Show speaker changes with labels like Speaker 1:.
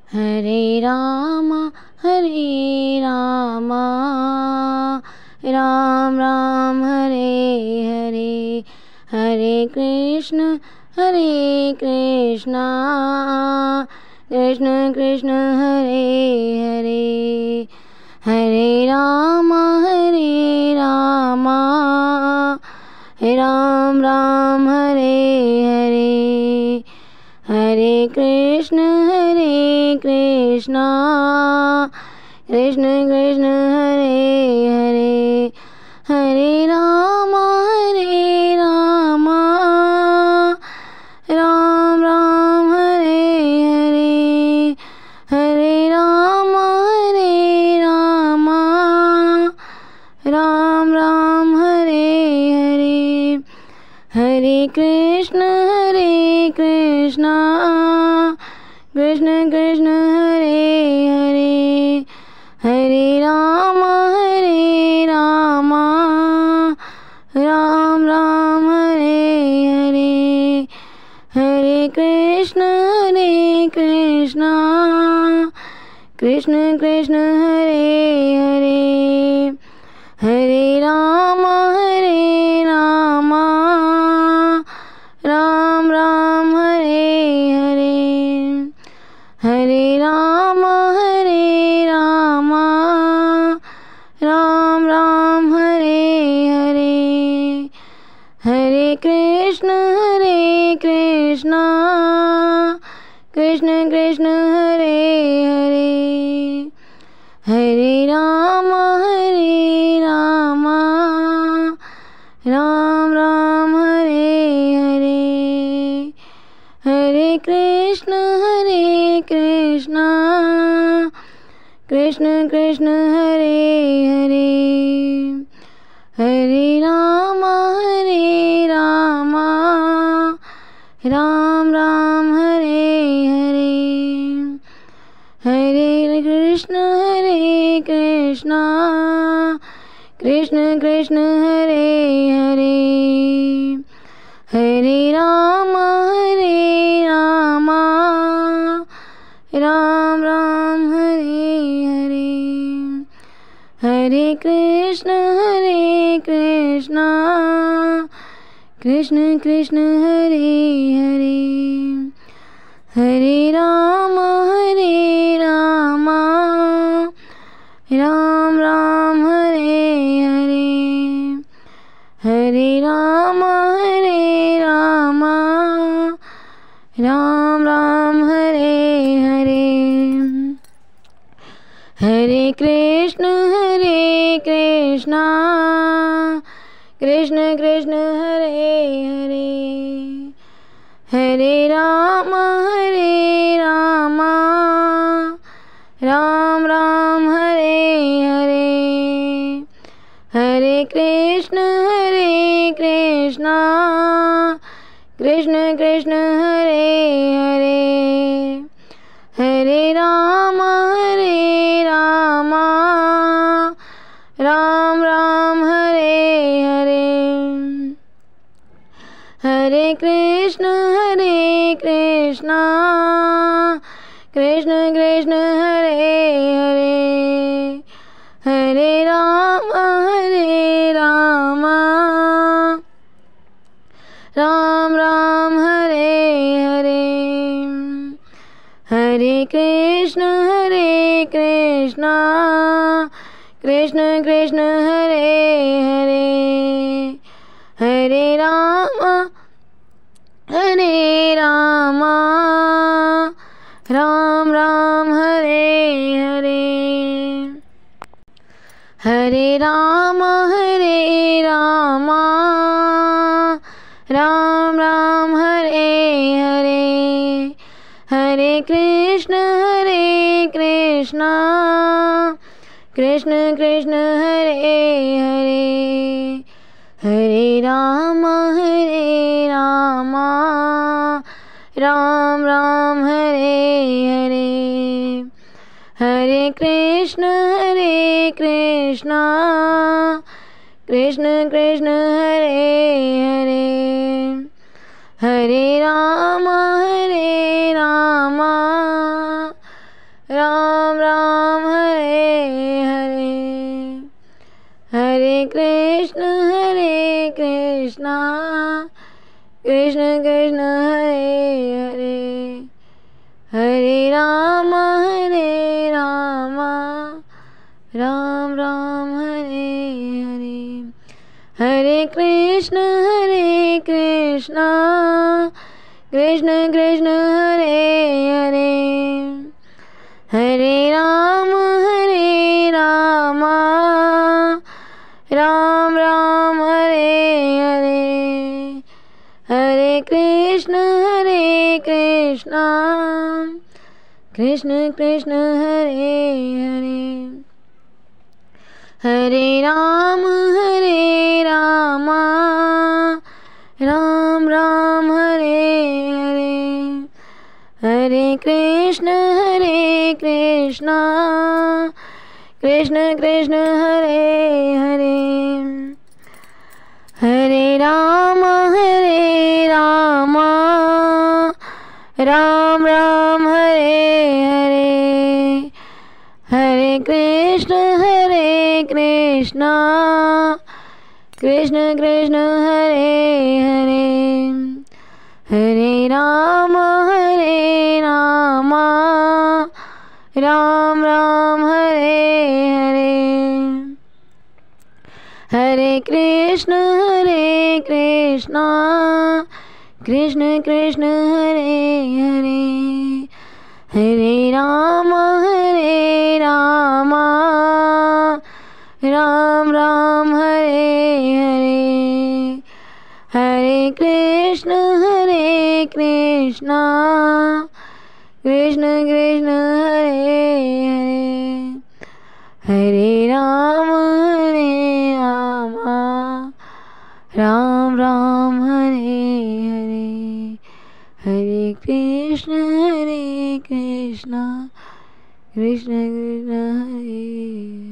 Speaker 1: Hare Ram Ram Ram Hare Hare, Hare Krishna Krishna Krishna Hare Hare, Hare Ram Ram Hare Hare, Hare Krishna Krishna Krishna Hare Hare, Hare Ram Ram Ram Hare Hare, Hare Ram Ram Ram Hare Hare, Hare Krishna Krishna Krishna Hare Hare, Hare Ram Ram Ram Hare Hare, Hare Krishna Krishna Krishna Hare Hare, Hare Ram Ram Hare Hare, Hare Ram Ram Hare Hare, Hare Krishna Krishna Krishna Hare Hare, Hare Ram Ram Hare Hare, Hare Krishna Krishna Hare Hare, Hare Ram Ram Hare Hare, Hare Krishna Krishna Hare Hare, Hare Ram Ram Hare Hare, Hare Krishna Krishna Hare Hare, Hare Ram Ram Hare Hare, Hare Ram Ram Hare Hare, Hare Krishna Krishna Hare Hare, Hare Ram Ram Hare Hare, Hare Krishna Krishna Hare Hare, Hare Ram Ram Hare Hare, Hare Krishna Krishna Hare Hare, Hare Ram Ram Hare Hare, Hare Krishna Krishna Hare Hare, Hare Ram Ram Hare Hare, Hare Ram Ram Hare Hare, Hare Krishna Krishna Hare Hare, Hare Ram Ram Hare Hare, Hare Krishna Krishna Hare Hare, Hare Ram Ram Ram Hare Hare, Hare Krishna Krishna Krishna Hare Hare, Hare Ram Ram Ram Hare Hare, Hare Krishna Krishna Krishna Hare Hare, Hare Ram Ram Ram Hare Hare, Hare Krishna Krishna Krishna Hare Hare, Hare Ram Ram Ram Hare Hare, Hare Krishna Krishna Krishna Hare Hare, Hare Ram Ram Ram Hare Hare, Hare Krishna Krishna Hare Hare, Hare Ram Ram Ram Hare Hare, Hare Krishna Krishna Hare Hare, Hare Ram Ram Ram Hare Hare, Hare Krishna Krishna Krishna Hare Hare, Hare Ram Ram Ram Hare Hare, Hare Krishna Krishna Krishna Hare